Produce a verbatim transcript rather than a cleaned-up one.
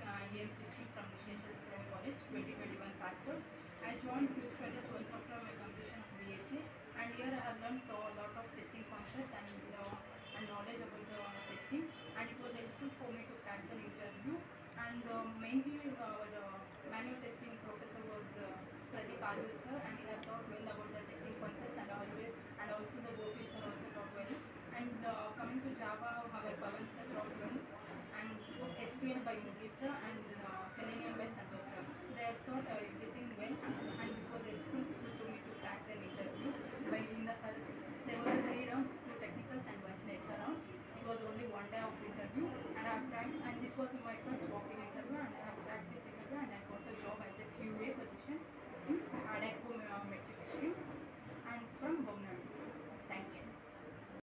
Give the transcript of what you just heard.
uh, E M System from Visvesvaraya College, twenty twenty-one passed out. I joined Q Studies once after my completion of B S c, and here I have learned a lot of testing concepts and uh, and knowledge about the testing, and it was helpful for me to crack the interview. And uh, mainly our uh, manual testing professor was uh, Pradeep Alur sir, and he had taught well about the testing concepts, and always and also the Gopi sir also taught well. And uh, coming to Java, our Pavan sir taught well, and S Q L by Mugi sir and uh, Selenium by Santosh sir. They have taught uh, everything well, and this was helpful to me to crack the interview. By in the first, there was a three rounds, two technicals and one lecture round. It was only one day of interview, and I cracked. And this was my first